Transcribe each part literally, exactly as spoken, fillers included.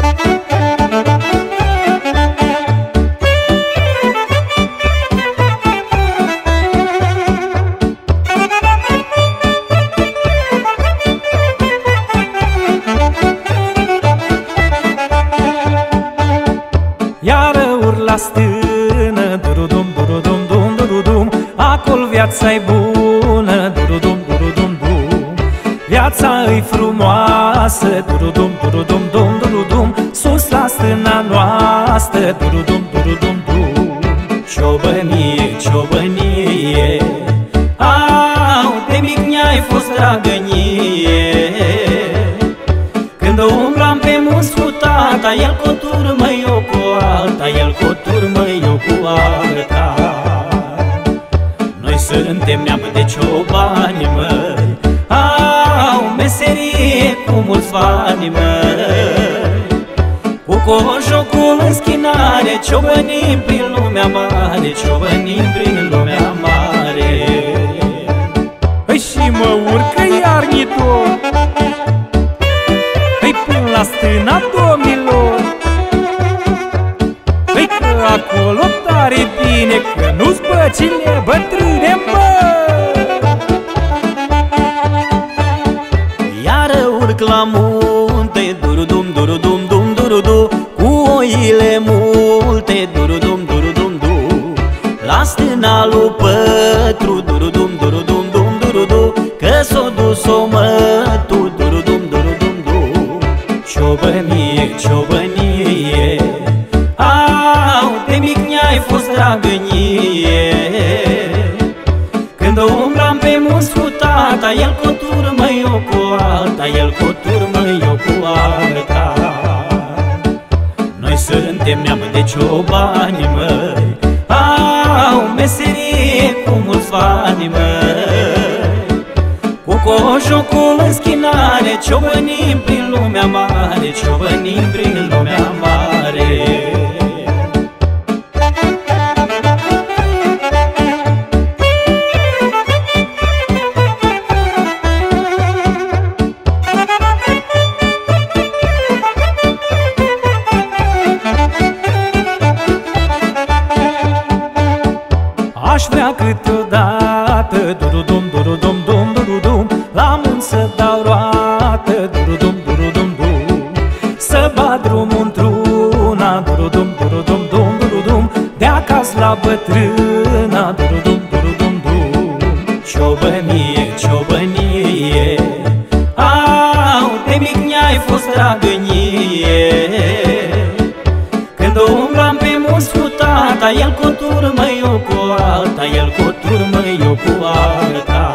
Iară urla stână, durudum, durudum, dum, durudum, acolo viața-i bună, durudum, durudum, dum. Viața-i frumoasă, durudum, durudum, dum, durudum, sus la stâna noastră, durudum, durudum, dum. Ciobănie, ciobănie, au, de mic ne-ai fost dragănie. Când umblam pe munți cu tata, el cu turmă, eu cu alta, el cu turmă, eu cu alta. Noi suntem neam de ciobani, măi, au meserie cu mulți bani, măi. Cu cojocul în schinare, ciobănim prin lumea mare, ciobănim prin lumea mare. Păi și mă urcă iarnitor, păi până la stâna domnilor. Păi că acolo tare bine, că nu-s băcile bătrâne, mă. Iară urc la munte, durudum, durudum, dum, durudu, cu oile multe, durudum, durudum, dum. La stâna lui Pătru, durudum, durudum, dum, durudu, că s-o dus-o mătu, durudum, durudum, dum. Ciobănie, ciobănie, au, de mic ne-ai fost dragănie. Când umblam pe munți cu tata, el cu turmă, eu cu alta, el cu turmă, eu cu alta. Noi suntem neam de ciobani, măi, au meserie cu mulți bani, măi. Cu cojocul în schinare, ciobănim prin lumea mare, ciobănim prin lumea mare. Aș vrea câteodată, durudum, durudum, dum, durudum, la munți să dau roată, durudum, durudum, dum. Să bat drumul într-una, durudum, durudum, dum, durudum, de acasă la bătrâna, durudum, durudum, dum. Ciobănie, ciobănie, au, de mic ne-ai fost dragănie. Când umblam pe munți cu tata, el cu turmă, eu cu alta, el cu turmă, eu cu alta.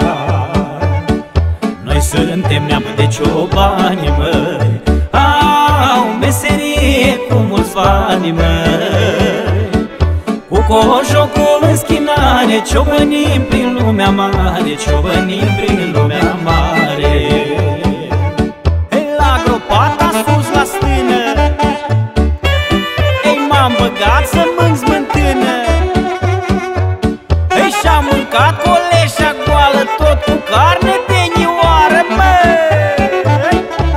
Noi suntem neam de ciobani, măi, au meserie cu mulți bani, măi. Cu cojocul în schinare, ciobănim prin lumea mare, ciobănim prin lumea mare. La gropata sus la stână, ei m-am băgat să mânc smântână. Ei și-am mâncat coleșa goală, tot cu carne de nioară, măi.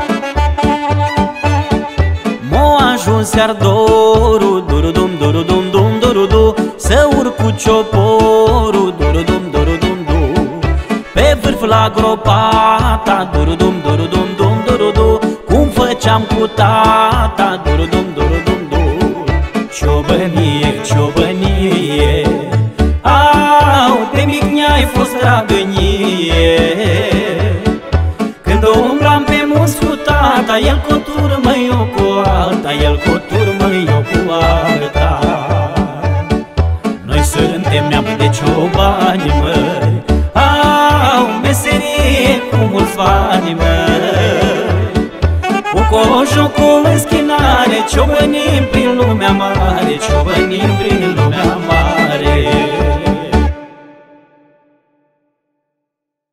M-a ajuns iar dorul, durudum, durudum, dum, durudu, să urc cu cioporul, durudum, durudum, dum. Pe vârf la gropata, durudum, durudum, dum, durudu, cum făceam cu tata, durudum, durudum, dum. Ciobănie, ciobănie, au, de mic ne-ai fost dragănie. Când umblam pe munți cu tata, el cu turmă, eu cu alta, el cu turmă, eu cu alta. Noi suntem neam de ciobani, măi, au meserie cu mulți bani, măi. Cu cojocul în schinare, ciobănim prin lumea mare, ciobănim prin lumea mare.